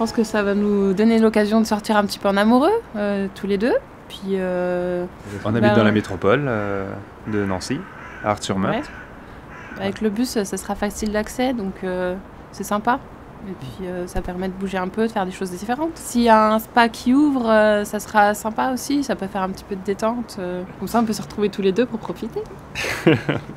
pense que ça va nous donner l'occasion de sortir un petit peu en amoureux, tous les deux. Puis, on habite dans la métropole de Nancy, à Arthur-Meurthe. Ouais. Avec le bus, ça sera facile d'accès, donc c'est sympa. Et puis ça permet de bouger un peu, de faire des choses différentes. S'il y a un spa qui ouvre, ça sera sympa aussi, ça peut faire un petit peu de détente. Comme ça, on peut se retrouver tous les deux pour profiter.